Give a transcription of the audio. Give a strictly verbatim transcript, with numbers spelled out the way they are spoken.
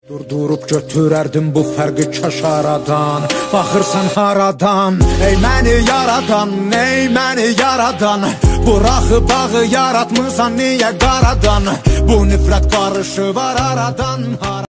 Durdurup götürərdim bu fərqi kaş aradan. Baxırsan haradan, ey məni yaradan, ey məni yaradan. Buraxı bağı yaratmısan niyə qaradan? Bu nifrət qarışı var aradan.